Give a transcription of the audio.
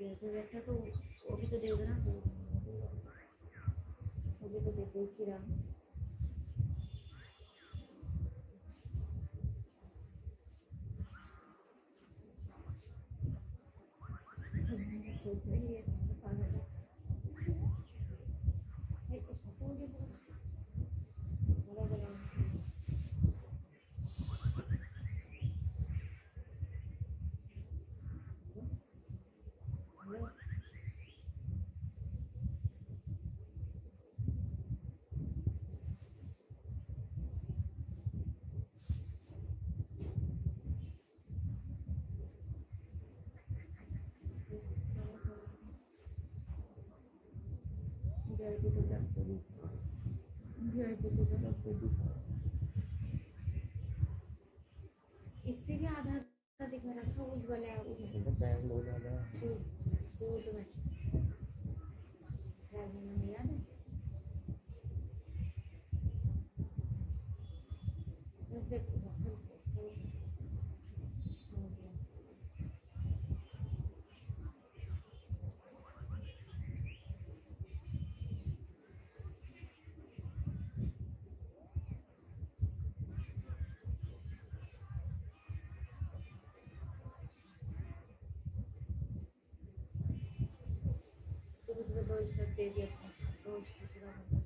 फिर बैठा तो वो भी तो देगा ना, वो भी तो देख ही रहा। सब सोच रही है, सब पागल है। कुछ पता हो गया बोला बोला। हेलो वीआईपी तो सबको दिखा, वीआईपी तो सबको दिखा। इससे भी आधा दिखा रखा उस वाले उसमें बैग लो ज़्यादा सूट में ट्रैवलिंग में याद है। देखो सुबह सुबह 2 स्टेप दे दिया था, 2 स्टेप पूरा